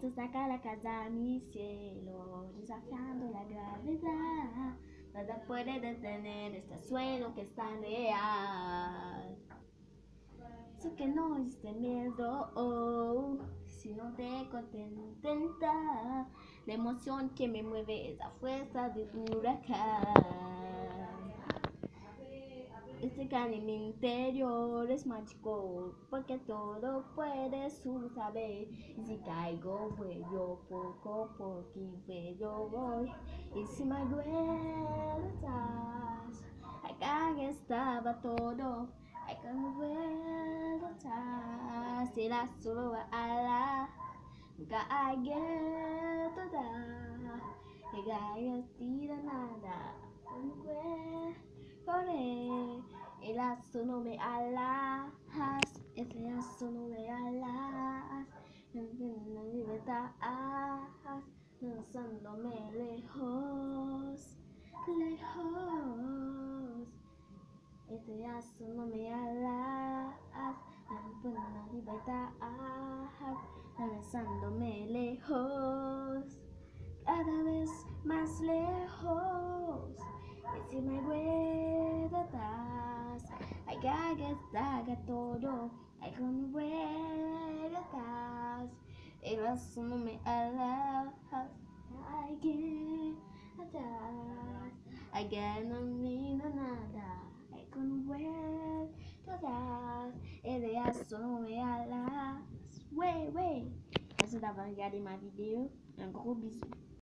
Esto saca la casa a mi cielo, desafiando la gravedad. Nada puede detener este suelo que es tan real. Sé que no existe miedo, si no te contenta. La emoción que me mueve es la fuerza de un huracán. Este can en mi interior es mágico, porque todo puede suceder. Y si caigo, vuelvo poco porque vuelvo voy. Y si me vueltas, acá estaba todo. I can vueltas, si la solo ala, nunca hay toda. Y gaya tira nada, corre. El lazo no me alas, ese lazo no me alas. En la libertad, lanzándome lejos, lejos. Este lazo no me alas, en la libertad, lanzándome lejos, cada vez más lejos. Y si me vueltas, hay que haga todo, hay con vueltas. El lazo no me alas, hay que atrás, hay que no mira nada, hay con vueltas. El lazo no me alas, ouais. Ça, c'est d'avoir regardé ma vidéo. Un gros bisou.